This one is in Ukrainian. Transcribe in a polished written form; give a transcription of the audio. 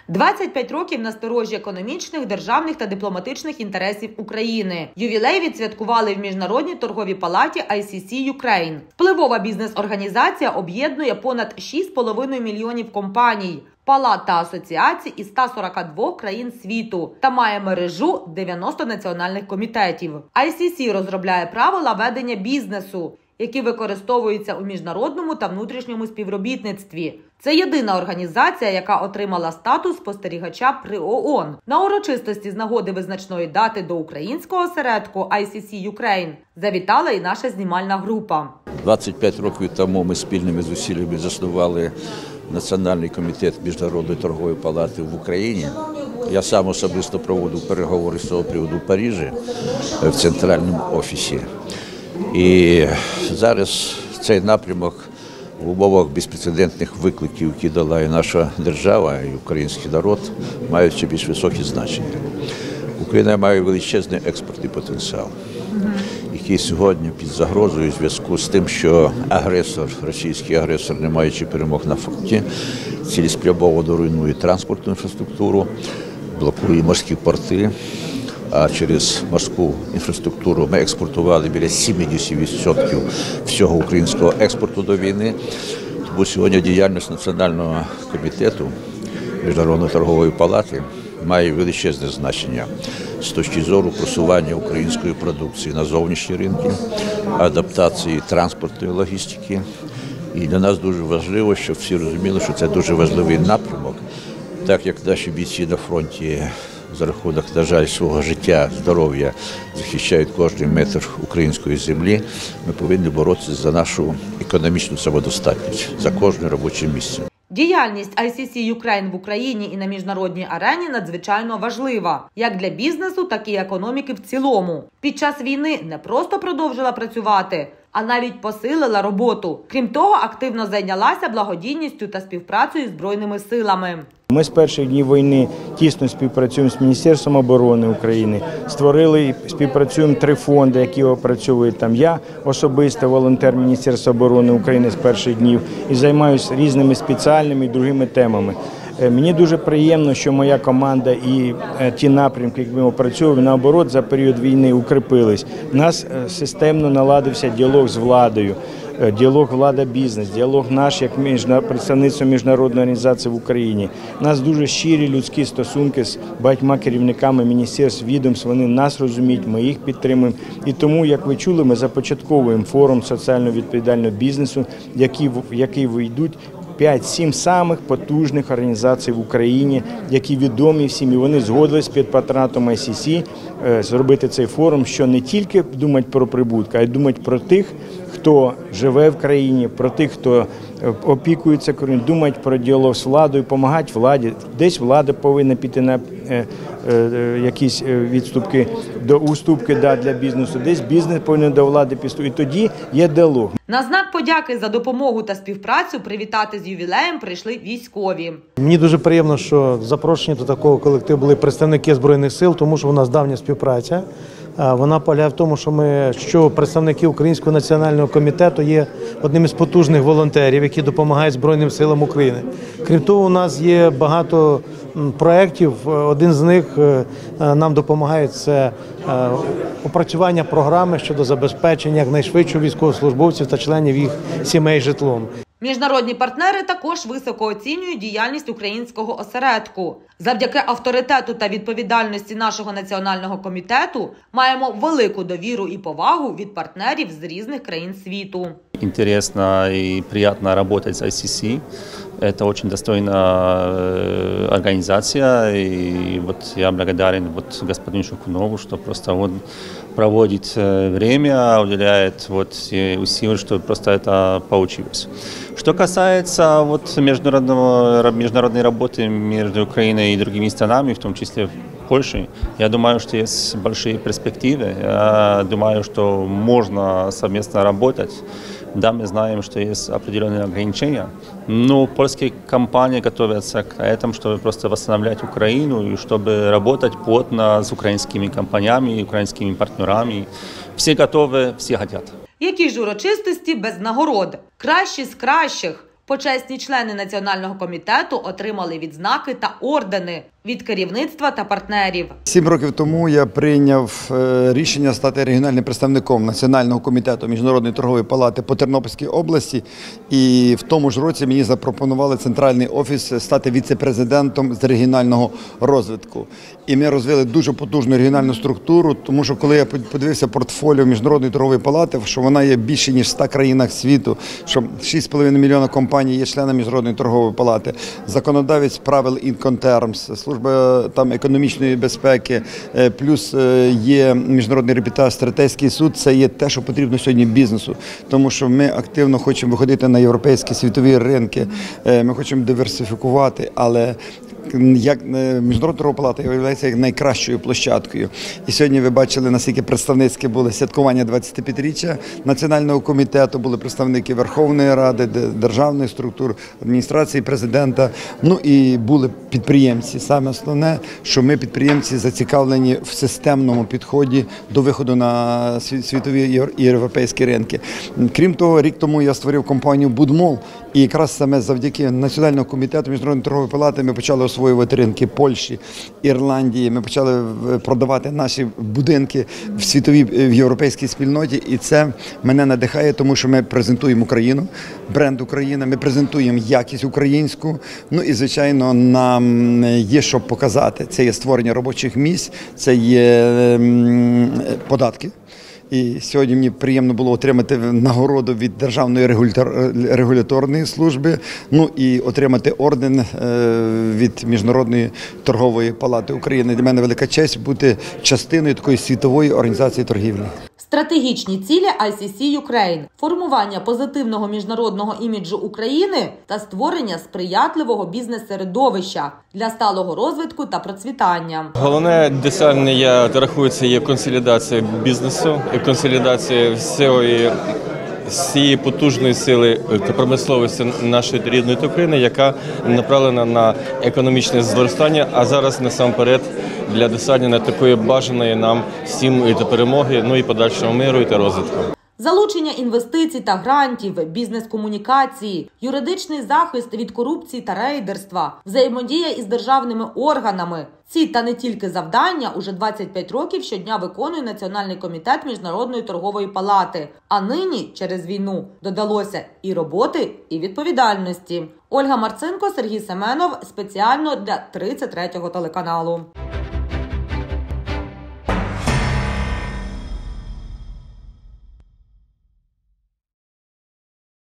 25 років на сторожі економічних, державних та дипломатичних інтересів України. Ювілей відсвяткували в Міжнародній торговій палаті ICC Ukraine. Впливова бізнес-організація об'єднує понад 6,5 мільйонів компаній, палат та асоціацій із 142 країн світу та має мережу 90 національних комітетів. ICC розробляє правила ведення бізнесу, які використовуються у міжнародному та внутрішньому співробітництві. Це єдина організація, яка отримала статус спостерігача при ООН. На урочистості з нагоди визначної дати до українського осередку ICC Ukraine завітала і наша знімальна група. 25 років тому ми спільними зусиллями заснували Національний комітет Міжнародної торгової палати в Україні. Я сам особисто проводив переговори з цього приводу в Парижі, в центральному офісі. І зараз цей напрямок в умовах безпрецедентних викликів, які долає наша держава і український народ, мають ще більш високі значення. Україна має величезний експортний потенціал, який сьогодні під загрозою у зв'язку з тим, що російський агресор, не маючи перемог на фронті, цілеспрямовано руйнує транспортну інфраструктуру, блокує морські порти. А через морську інфраструктуру ми експортували біля 70% всього українського експорту до війни. Тому сьогодні діяльність Національного комітету Міжнародної торгової палати має величезне значення з точки зору просування української продукції на зовнішні ринки, адаптації транспортної логістики. І для нас дуже важливо, щоб всі розуміли, що це дуже важливий напрямок, так як наші бійці на фронті за рахунок, на жаль, свого життя, здоров'я захищають кожен метр української землі, ми повинні боротися за нашу економічну самодостатність, за кожне робоче місце. Діяльність ICC Ukraine в Україні і на міжнародній арені надзвичайно важлива, як для бізнесу, так і економіки в цілому. Під час війни не просто продовжила працювати, а навіть посилила роботу. Крім того, активно зайнялася благодійністю та співпрацею з Збройними силами. Ми з перших днів війни тісно співпрацюємо з Міністерством оборони України, створили і співпрацюємо 3 фонди, які опрацьовують там. Я особисто волонтер Міністерства оборони України з перших днів і займаюся різними спеціальними і другими темами. Мені дуже приємно, що моя команда і ті напрямки, які ми опрацьовуємо, наоборот, за період війни укріпились. У нас системно наладився діалог з владою. Діалог влада-бізнес, діалог наш як представництво міжнародної організації в Україні. У нас дуже щирі людські стосунки з багатьма керівниками міністерств, відомств, вони нас розуміють, ми їх підтримуємо. І тому, як ви чули, ми започатковуємо форум соціально відповідального бізнесу, в який вийдуть 5-7 самих потужних організацій в Україні, які відомі всім, і вони згодились під патронатом ICC зробити цей форум, що не тільки думати про прибутки, а й думати про тих, хто живе в країні, про тих, хто опікується країною, думати про діалог з владою, допомагати владі. Десь влада повинна піти на якісь уступки для бізнесу, десь бізнес повинен до влади піти. І тоді є діалог. На знак подяки за допомогу та співпрацю привітати з ювілеєм прийшли військові. Мені дуже приємно, що запрошені до такого колективу були представники Збройних сил, тому що у нас давня співпраця. Вона полягає в тому, що представники Українського національного комітету є одним із потужних волонтерів, які допомагають Збройним силам України. Крім того, у нас є багато проєктів. Один з них нам допомагає – це опрацювання програми щодо забезпечення якнайшвидшого військовослужбовців та членів їх сімей житлом. Міжнародні партнери також високо оцінюють діяльність українського осередку. Завдяки авторитету та відповідальності нашого національного комітету маємо велику довіру і повагу від партнерів з різних країн світу. Интересно и приятно работать с ICC. Это очень достойная организация, и вот я благодарен господину Шукунову, что просто он проводит время, уделяет все усилия, чтобы просто это получилось. Что касается международной работы между Украиной и другими странами, в том числе Польшей, я думаю, что есть большие перспективы. Я думаю, что можно совместно работать. Да, мы знаем, что есть определенные ограничения, но польские компании готовятся к этому, чтобы просто восстанавливать Украину и чтобы работать плотно с украинскими компаниями, украинскими партнерами. Все готовы, все хотят. Які ж урочистості без нагород? Кращі з кращих. Почесні члени Національного комітету отримали відзнаки та ордени від керівництва та партнерів. 7 років тому я прийняв рішення стати регіональним представником Національного комітету Міжнародної торгової палати по Тернопільській області. І в тому ж році мені запропонували центральний офіс стати віце-президентом з регіонального розвитку. І ми розвили дуже потужну регіональну структуру, тому що коли я подивився портфоліо Міжнародної торгової палати, що вона є більше, ніж в 100 країнах світу, що 6,5 мільйона компаній є членами Міжнародної торгової палати, законодавець правил Incoterms, служба економічної безпеки, плюс є міжнародний арбітраж, стратегічний суд, це є те, що потрібно сьогодні бізнесу, тому що ми активно хочемо виходити на європейські світові ринки, ми хочемо диверсифікувати, але як Міжнародна торгова палата є як найкращою площадкою. І сьогодні ви бачили, наскільки представницьке було святкування 25-річчя Національного комітету, були представники Верховної Ради, державних структур, адміністрації президента, ну і були підприємці. Саме основне, що ми підприємці зацікавлені в системному підході до виходу на світові і європейські ринки. Крім того, рік тому я створив компанію «Будмол», і якраз саме завдяки Національному комітету Міжнародної торгової палати ми почали освоювати ринки Польщі, Ірландії, ми почали продавати наші будинки в світовій, в європейській спільноті, і це мене надихає, тому що ми презентуємо Україну, бренд Україна, ми презентуємо якість українську, ну і, звичайно, нам є що показати. Це є створення робочих місць, це є податки. І сьогодні мені приємно було отримати нагороду від Державної регуляторної служби, ну і отримати орден від Міжнародної торгової палати України. Для мене велика честь бути частиною такої світової організації торгівлі. Стратегічні цілі ICC Ukraine – формування позитивного міжнародного іміджу України та створення сприятливого бізнес-середовища для сталого розвитку та процвітання. Головне досягнення, я рахую, це є консолідація бізнесу, консолідація всієї потужної сили та промисловості нашої рідної України, яка направлена на економічне зростання, а зараз насамперед для досягнення такої бажаної нам всім і до перемоги, ну і подальшого миру і та розвитку. Залучення інвестицій та грантів, бізнес-комунікації, юридичний захист від корупції та рейдерства, взаємодія із державними органами. Ці та не тільки завдання уже 25 років щодня виконує Національний комітет Міжнародної торгової палати. А нині, через війну, додалося і роботи, і відповідальності. Ольга Марцинко, Сергій Семенов. Спеціально для 33-го телеканалу.